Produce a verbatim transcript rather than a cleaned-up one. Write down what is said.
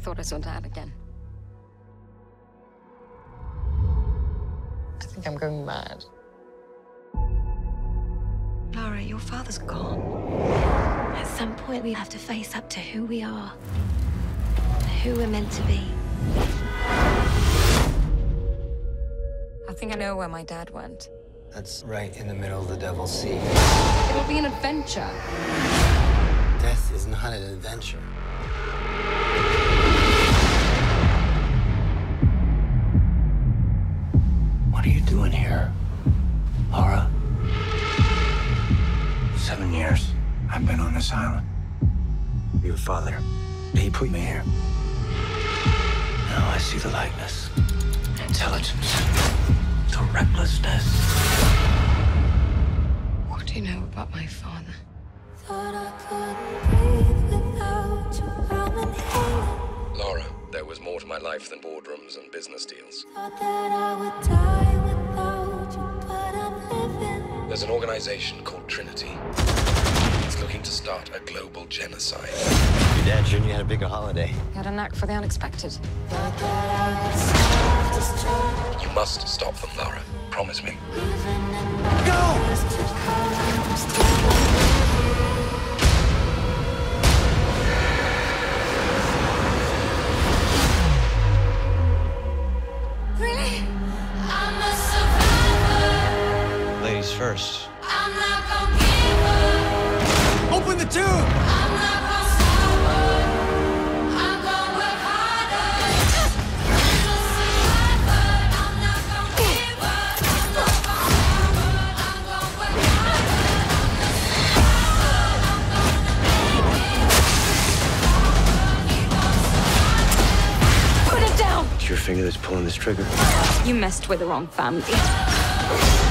thought I saw Dad again. I think I'm going mad. Lara, your father's gone. At some point, we have to face up to who we are, who we're meant to be. I think I know where my dad went. That's right in the middle of the Devil's Sea. It'll be an adventure. Death is not an adventure. What are you doing here, Lara? Seven years I've been on this island. Your father, he put me here. Now I see the likeness, the intelligence, the recklessness. What do you know about my father? Thought I couldn't breathe without you. I'm inhaling. Lara, there was more to my life than boardrooms and business deals. Thought that I would die without you, but I'm living. There's an organization called Trinity. It's looking to start a global genocide. Your dad sure you had a bigger holiday. He had a knack for the unexpected. Thought that I would self-destruct. You must stop them, Lara. Promise me. Really? I'm a survivor. Ladies first. I'm not gonna give up. Open the tube! I'm not gonna stop her. I'm gonna work harder. I'm a survivor. I'm not gonna give up. I'm not gonna stop her. I'm gonna work harder. I'm a survivor. Put it down! It's your finger that's pulling this trigger. You messed with the wrong family.